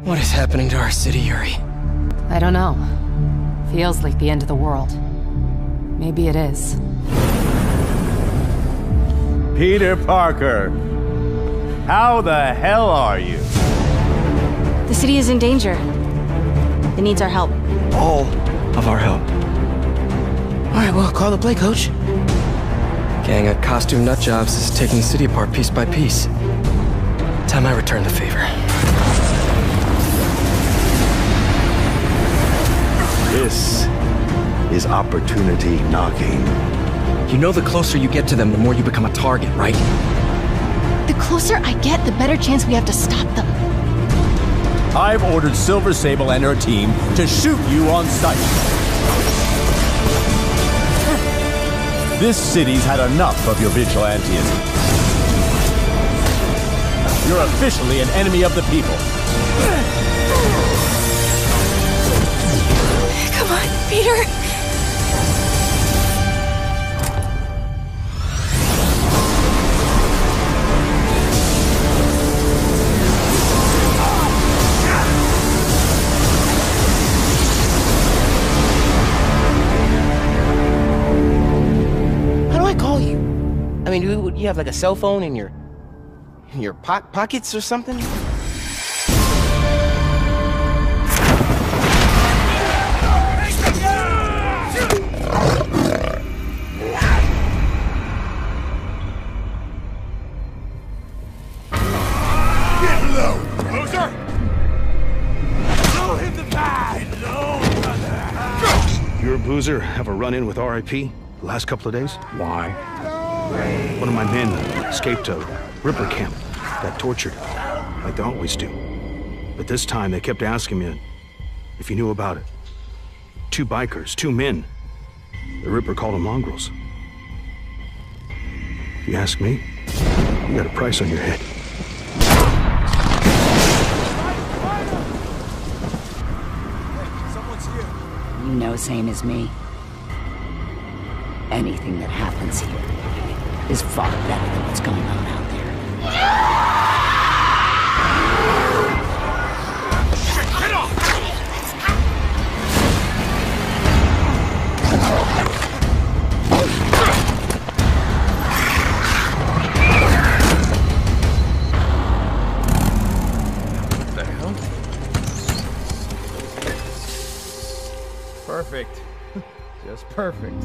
What is happening to our city, Yuri? I don't know. Feels like the end of the world. Maybe it is. Peter Parker! How the hell are you? The city is in danger. It needs our help. All of our help. Alright, well, call the play, coach. Gang of costume nutjobs is taking the city apart piece by piece. Time I return the favor. This is opportunity knocking. You know the closer you get to them, the more you become a target, right? The closer I get, the better chance we have to stop them. I've ordered Silver Sable and her team to shoot you on sight. This city's had enough of your vigilantism. You're officially an enemy of the people. Come on, Peter. How do I call you? I mean, you have like a cell phone in your pockets or something? You or Boozer have a run-in with RIP the last couple of days? Why? One of my men escaped a Ripper camp, got tortured, like they always do. But this time they kept asking me if you knew about it. 2 bikers, 2 men. The Ripper called them mongrels. If you ask me, you got a price on your head. You know same as me. Anything that happens here is far better than what's going on out there. Perfect. Just perfect.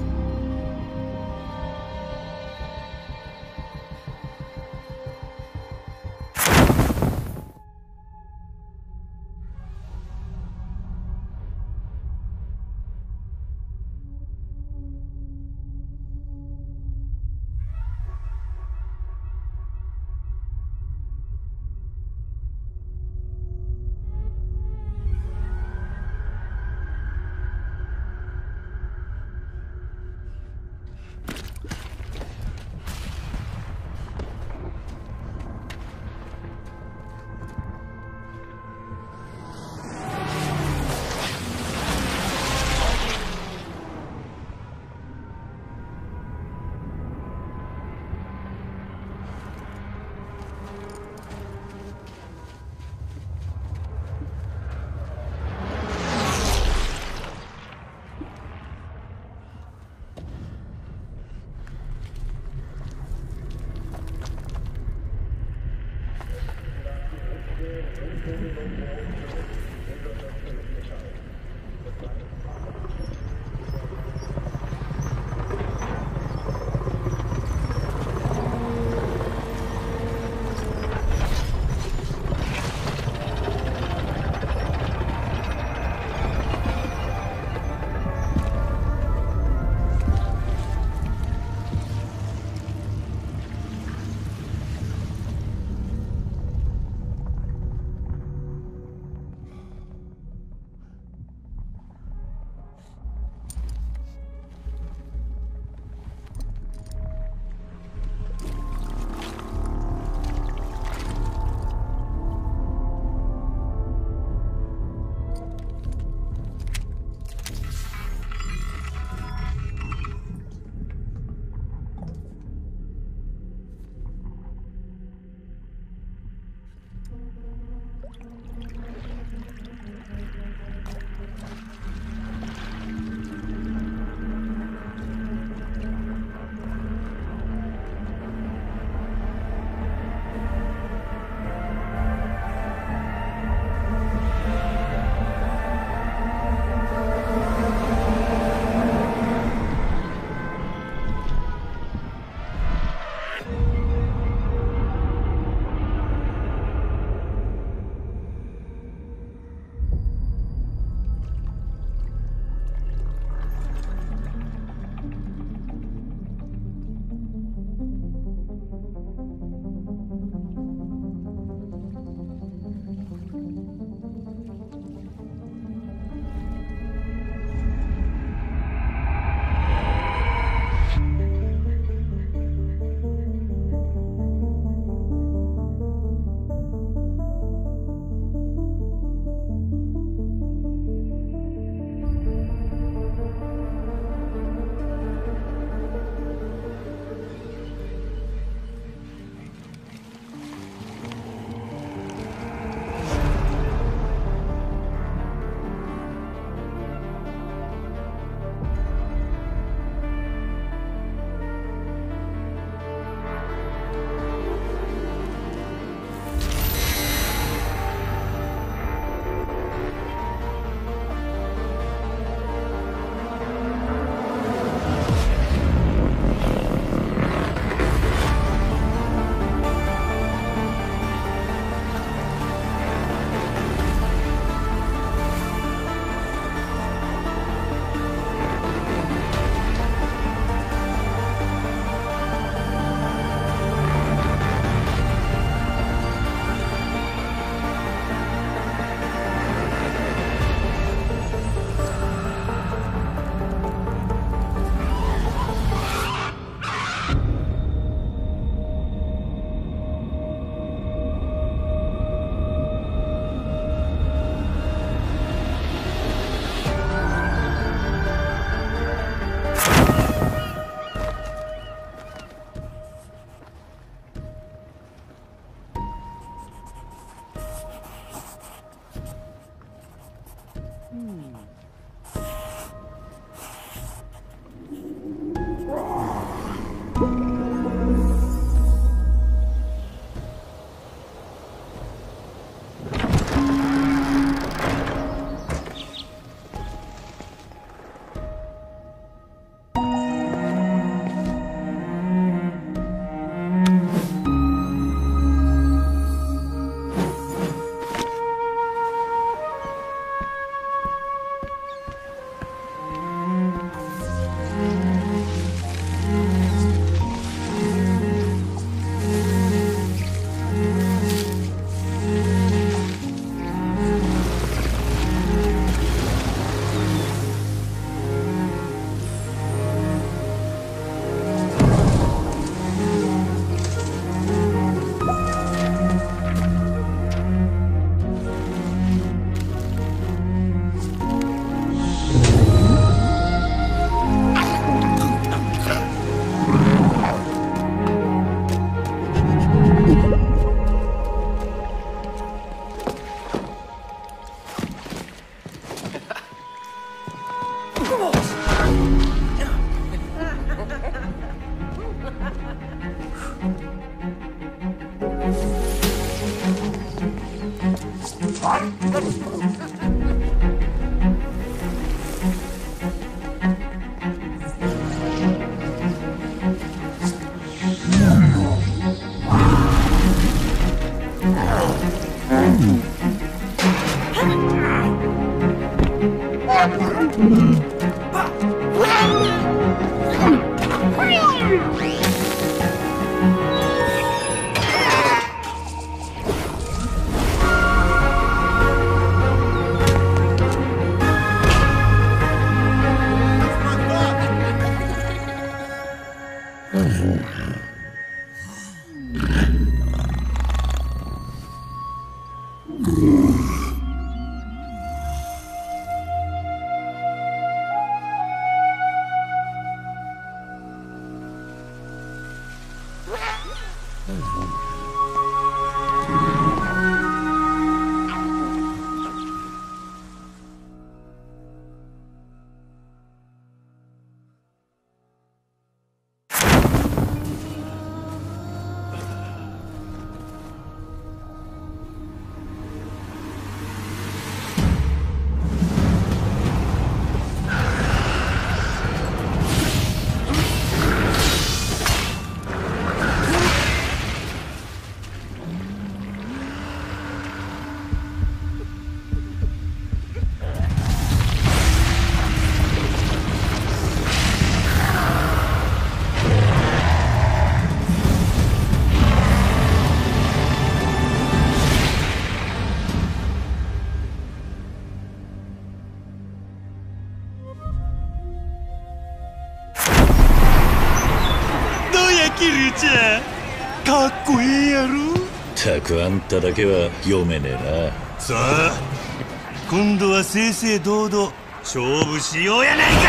かっこいいやろ。たくあんただけは読めねえな。さあ今度は正々堂々勝負しようやないか。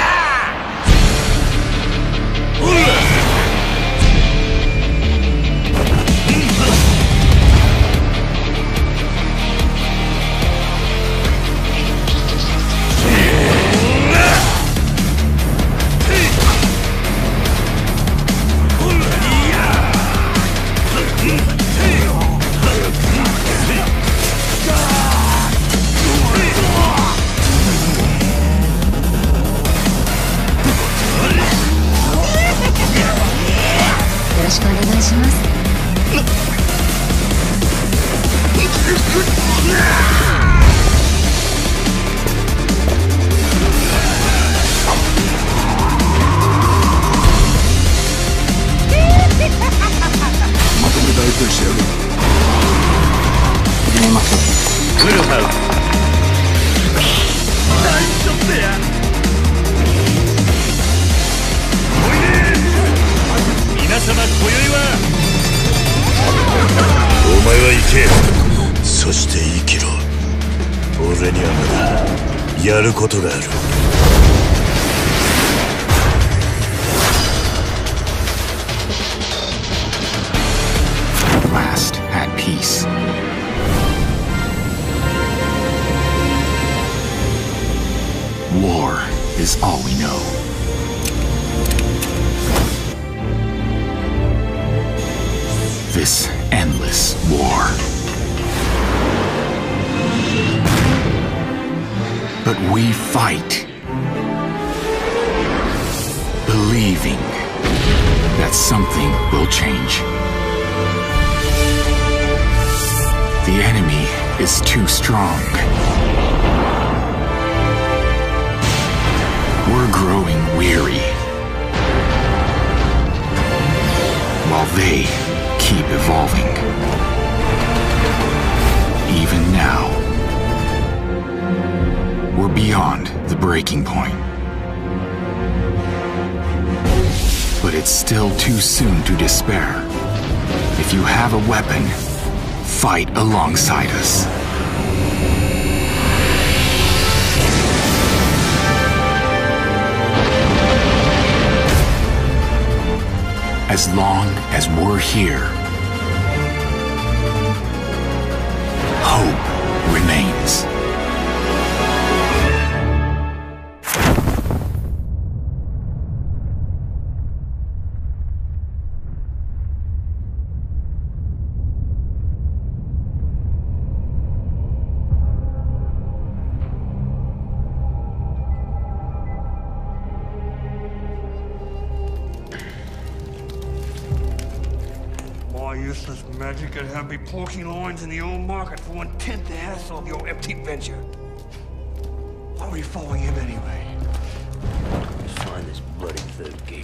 ほらよろしくお願いします。 まとめた相手してやる。始めましょう。 フルハウス大ショットや。皆様今宵はお前は行け。そして生きろ。俺にはまだやることがある。 Last at peace. War is all we know. This endless war. But we fight, believing that something will change. The enemy is too strong. We're growing weary, while they keep evolving. Even now, we're beyond the breaking point. But it's still too soon to despair. If you have a weapon, fight alongside us. As long as we're here, hope remains. Imagine could have me porking loins in the old market for 1/10 the hassle of your empty venture. Why were you following him anyway? Let's find this bloody third gate.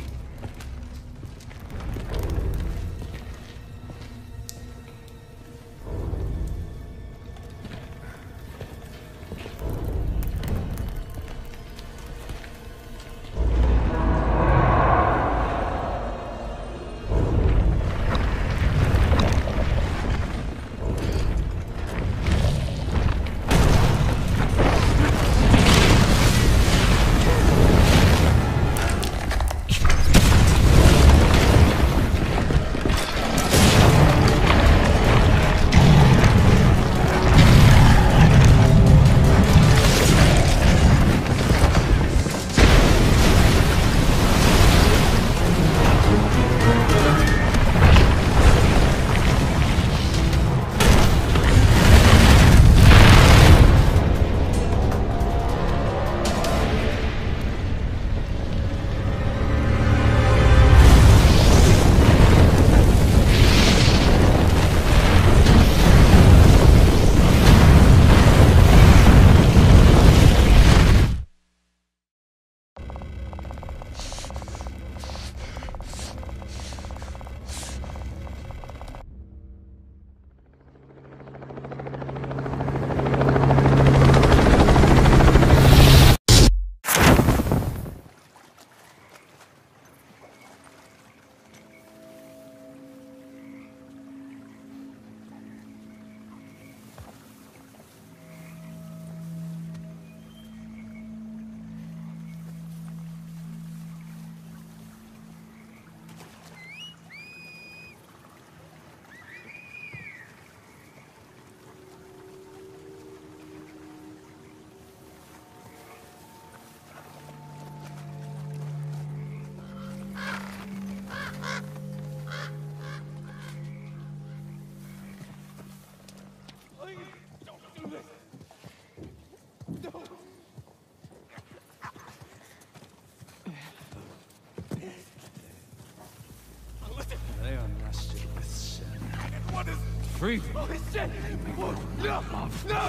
They are nested with sin. What is free? Oh shit! No! No!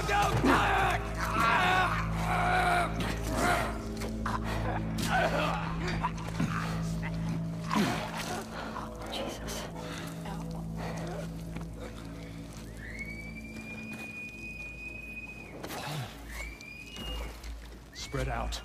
Jesus. Spread out.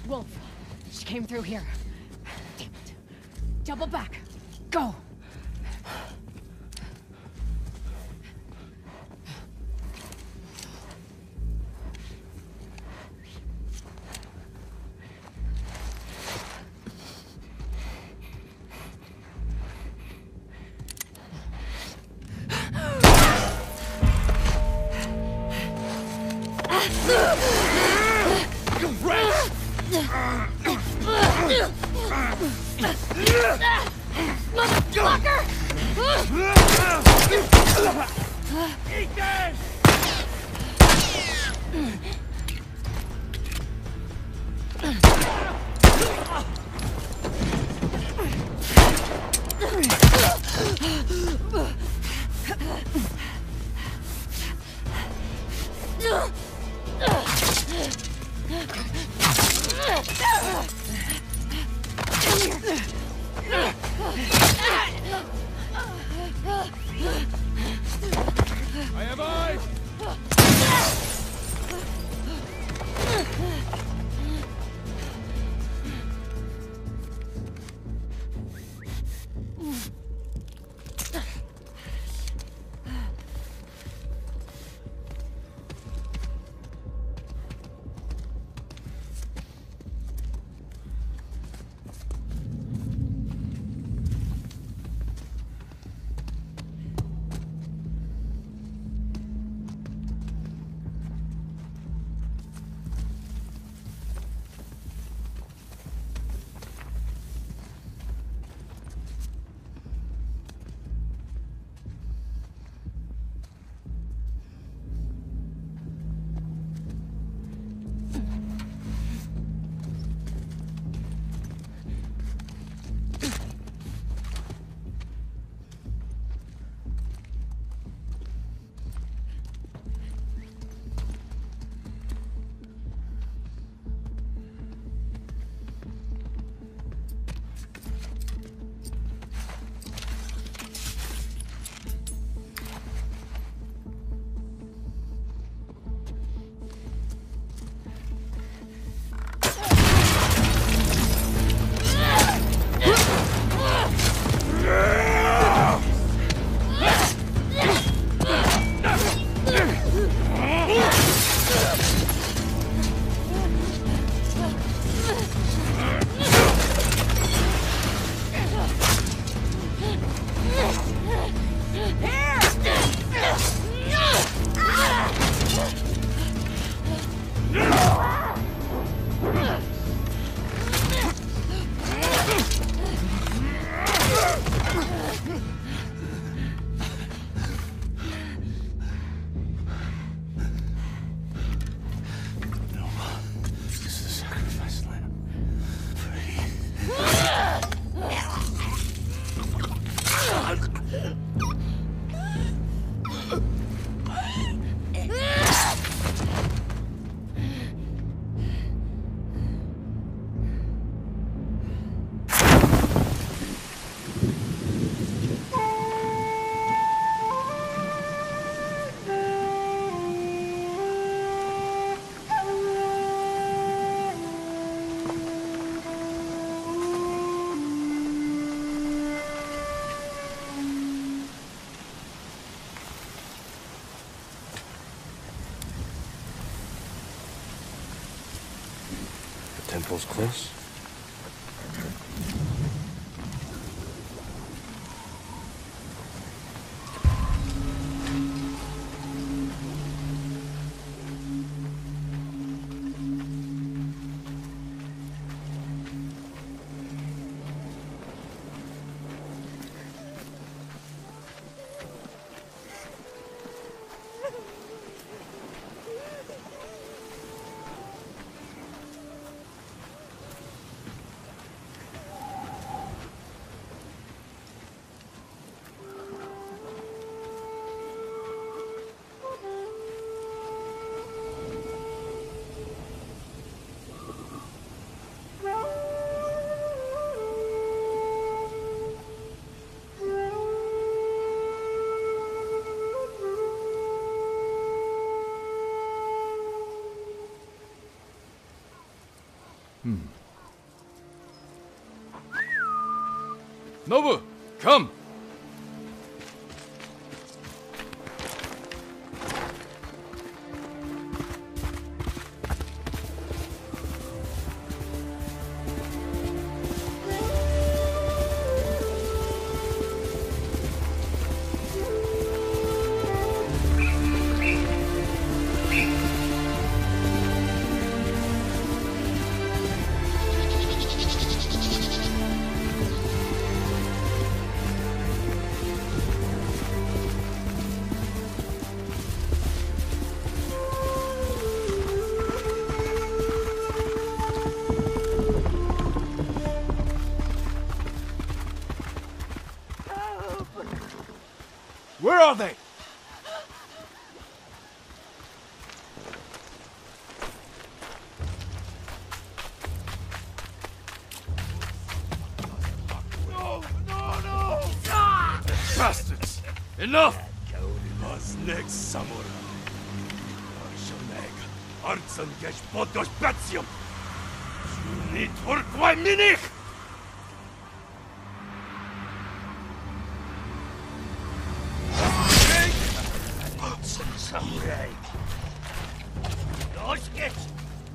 Wolf, she came through here. Damn it. Double back. Go! I have eyes! Temple's close. Nobu, come! Where are they? Bastards! Enough! Was next samurai? Arshoneg, Artsan Gesh Potos Batsium! Sunit Urquai Minich! Samurai! Los geht's!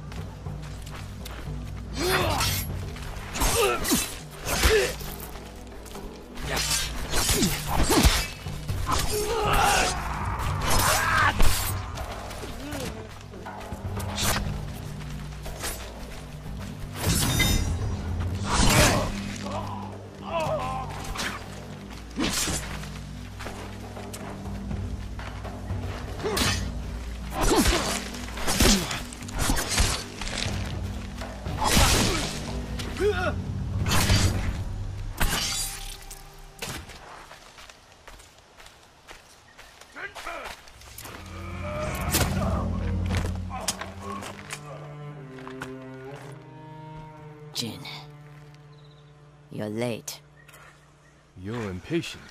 Jin, you're late. You're impatient.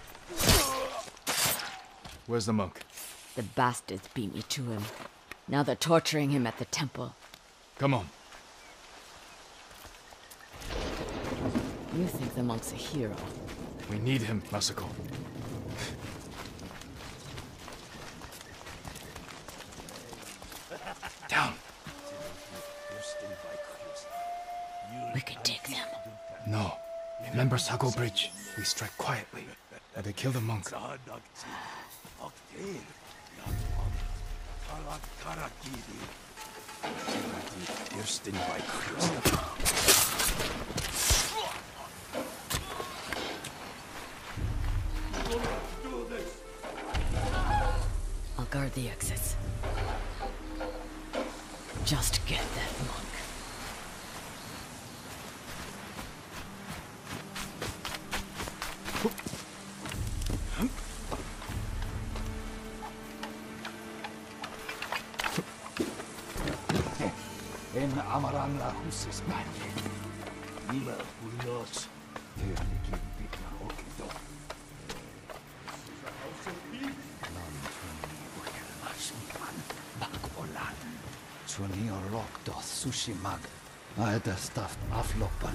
Where's the monk? The bastards beat me to him. Now they're torturing him at the temple. Come on. You think the monk's a hero? We need him, Masako. Down. We could take them. No. Remember Sago Bridge? We strike quietly, or they kill the monk. I'll guard the exits. Just get that monk. En amaran la husis manje. Nila hulos. Tyrniki bikna okido. Nan tuni ukel mashman. Bakolan. Tuni orok doth sushi mag. Aeda stuffed aflopan.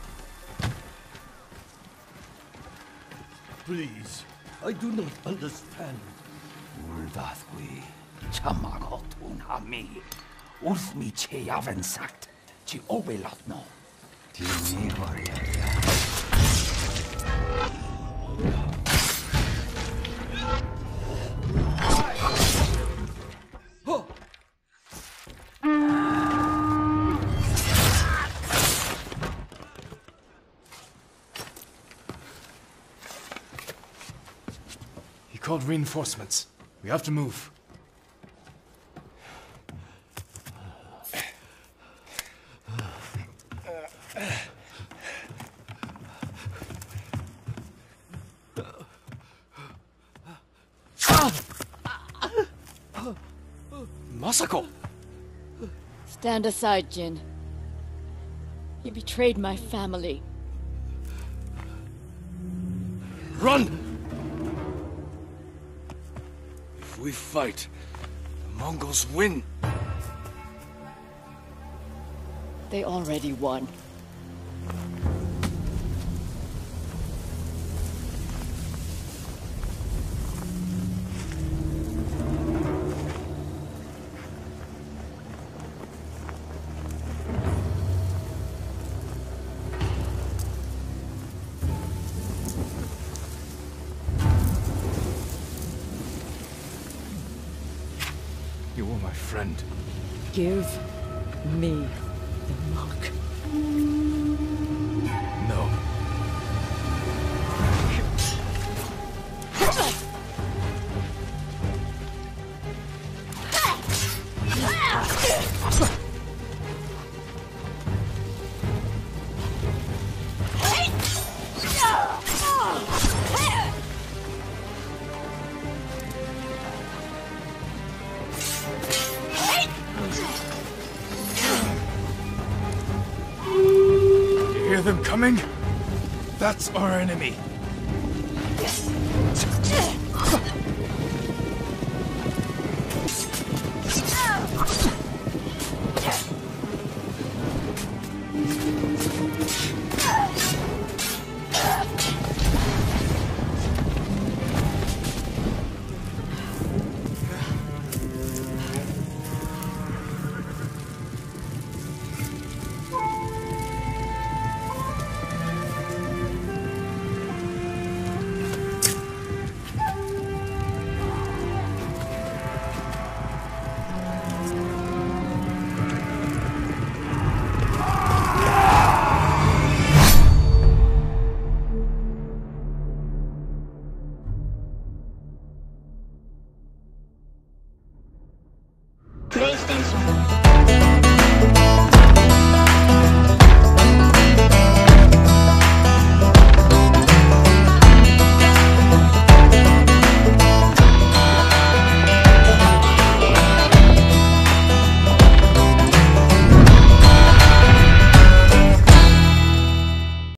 Please, I do not understand. Uldathwi. Chamagotun hami. Ulfmi che yaven sagt. Ci obelatno. Tini variaria. He called reinforcements. We have to move. Masako! Stand aside, Jin. You betrayed my family. Run! If we fight, the Mongols win. They already won. You were my friend. Give me the mark. No. Hear them coming? That's our enemy. PlayStation